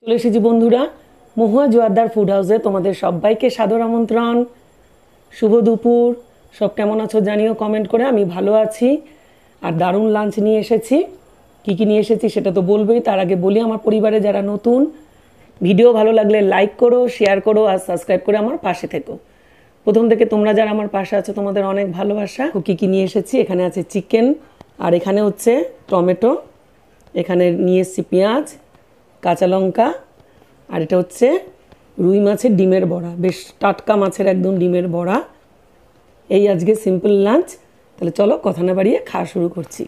চলে এসেছি বন্ধুরা মহুয়া জোয়ারদার ফুড হাউসে। তোমাদের সবাইকে সাদর আমন্ত্রণ। শুভ দুপুর। সব কেমন আছো জানিও কমেন্ট করে। আমি ভালো আছি আর দারুণ লাঞ্চ নিয়ে এসেছি। কী কী নিয়ে এসেছি সেটা তো বলবোই, তার আগে বলি আমার পরিবারে যারা নতুন, ভিডিও ভালো লাগলে লাইক করো, শেয়ার করো আর সাবস্ক্রাইব করে আমার পাশে থেকো। প্রথম থেকে তোমরা যারা আমার পাশে আছো তোমাদের অনেক ভালোবাসা। কী কী নিয়ে এসেছি, এখানে আছে চিকেন, আর এখানে হচ্ছে টমেটো, এখানে নিয়ে এসেছি পেঁয়াজ, কাঁচা লঙ্কা, আর এটা হচ্ছে রুই মাছের ডিমের বড়া, বেশ টাটকা মাছের একদম ডিমের বড়া। এই আজকে সিম্পল লাঞ্চ। তাহলে চলো কথা না বাড়িয়ে খাওয়া শুরু করছি।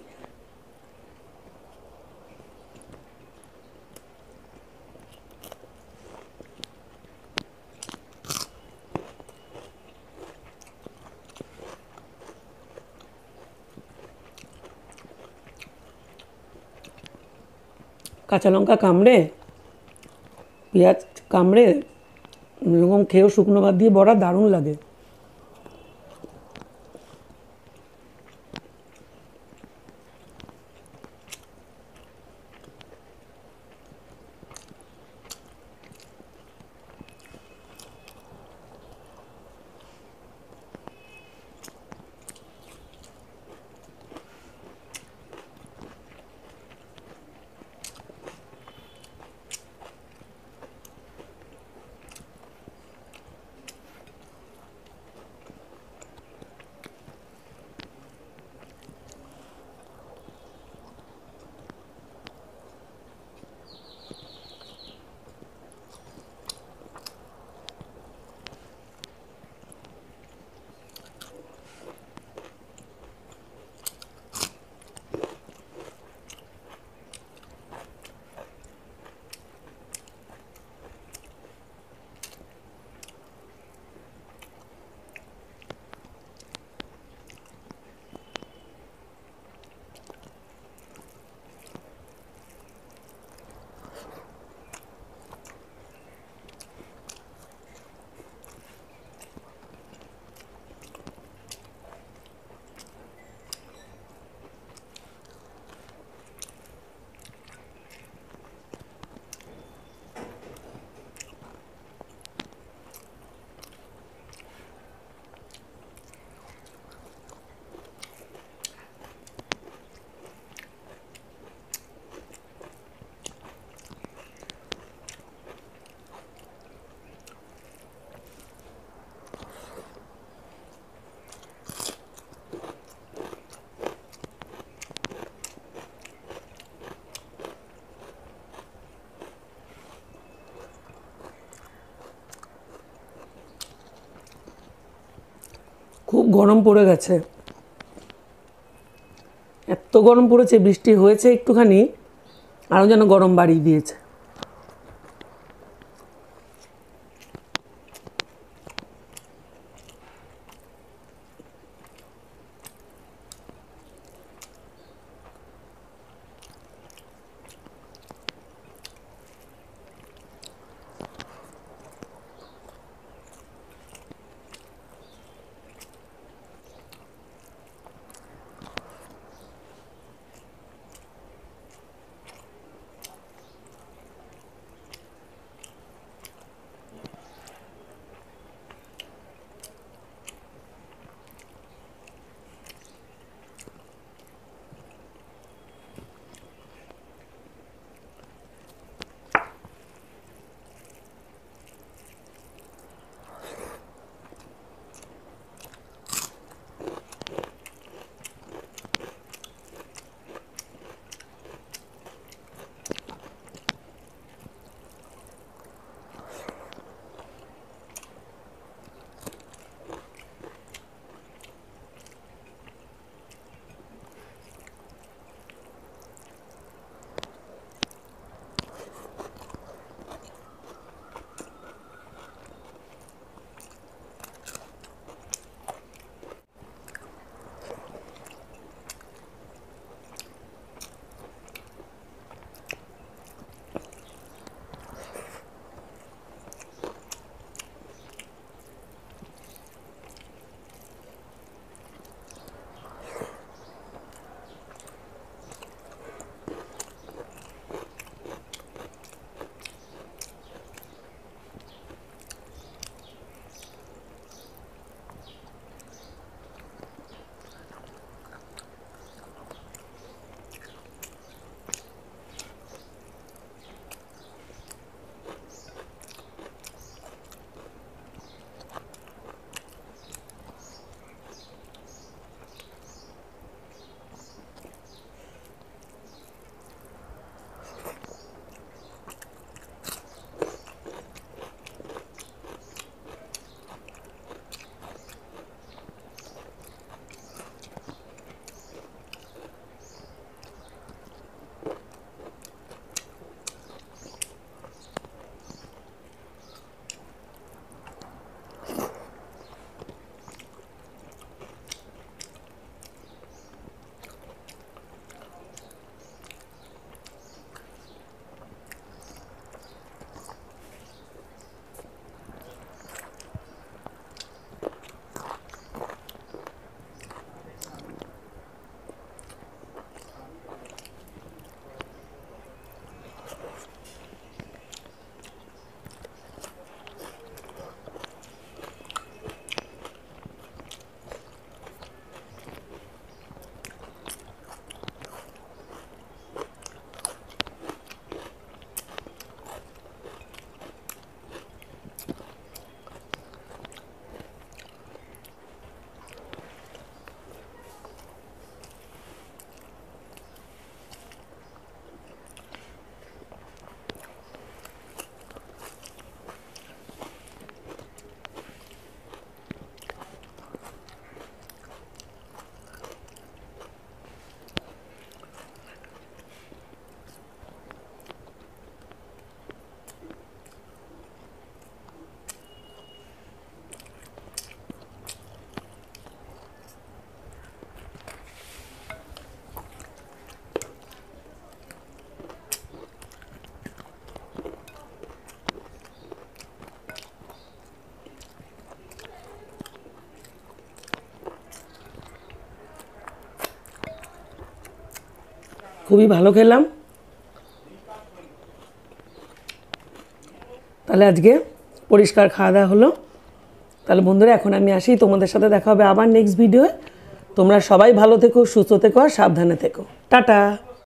কাঁচা লঙ্কা কামড়ে, পেঁয়াজ কামড়ে এরকম খেয়েও শুকনো ভাত দিয়ে বড়া দারুণ লাগে। খুব গরম পড়ে গেছে, এত গরম পড়েছে, বৃষ্টি হয়েছে একটুখানি আরও যেন গরম বাড়িয়ে দিয়েছে। খুবই ভালো খেলাম। তাহলে আজকে পরিষ্কার খাওয়া দাওয়া হলো। তাহলে বন্ধুরা এখন আমি আসি, তোমাদের সাথে দেখা হবে আবার নেক্সট ভিডিওয়ে। তোমরা সবাই ভালো থেকো, সুস্থ থেকো আর সাবধানে থেকো। টাটা।